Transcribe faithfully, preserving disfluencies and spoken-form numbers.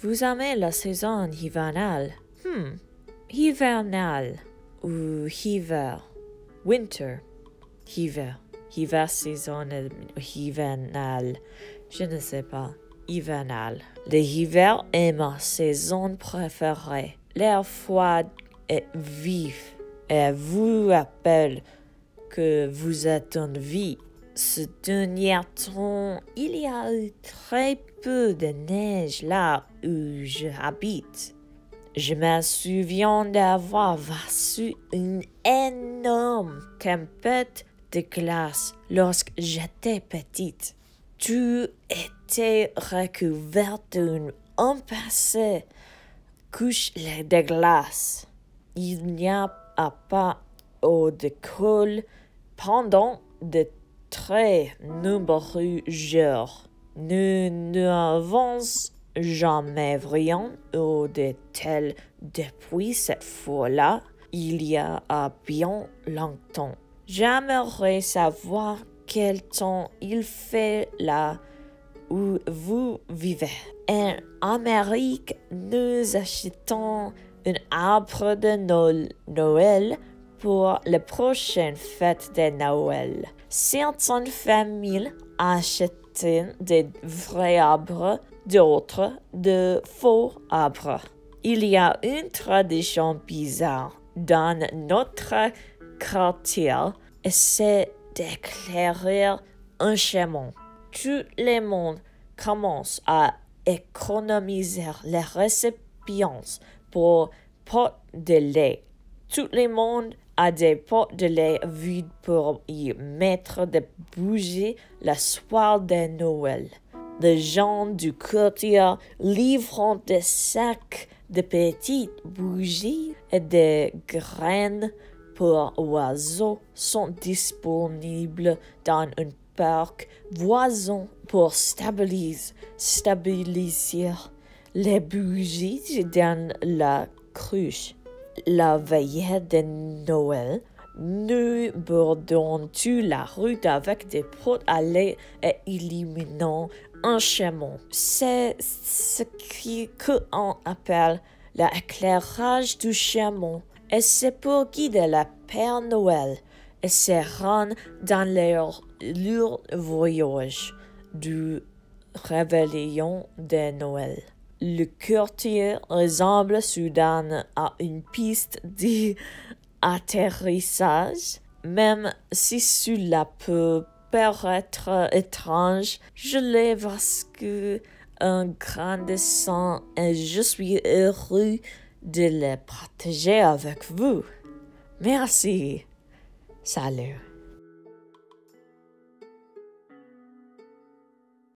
Vous aimez la saison hivernale? Hmm. Hivernale ou hiver. Winter. Hiver. Hiver saison hivernale. Je ne sais pas. Hivernale. L'hiver est ma saison préférée. L'air froid est vif et vous rappelle que vous êtes en vie. Ce dernier temps, il y a eu très peu de neige là où je habite. Je me souviens d'avoir vécu une énorme tempête de glace lorsque j'étais petite. Tout était recouvert d'une épaisse couche de glace. Il n'y a pas eu de colle pendant de très nombreux jours. Nous n'avons jamais rien eu de tel depuis cette fois-là, il y a bien longtemps. J'aimerais savoir quel temps il fait là où vous vivez. En Amérique, nous achetons un arbre de Noël pour la prochaine fête de Noël. Certaines familles achètent de vrais arbres, d'autres de faux arbres. Il y a une tradition bizarre dans notre quartier et c'est d'éclairer un chemin. Tout le monde commence à économiser les récipients pour pots de lait. Tout le monde a des pots de lait vides pour y mettre des bougies le soir de Noël. Les gens du quartier livrent des sacs de petites bougies et des graines pour oiseaux sont disponibles dans un parc voisin pour stabiliser, stabiliser les bougies dans la cruche. La veille de Noël, nous bordons toute la route avec des pots à lait et illuminons un chemin. C'est ce qu'on appelle l'éclairage du chemin. Et c'est pour guider le Père Noël et ses reines dans leur lourd voyage du réveillon de Noël. Le quartier ressemble soudain à une piste d'atterrissage, même si cela peut paraître étrange. Je l'ai vécu en grandissant et je suis heureux de le partager avec vous. Merci. Salut.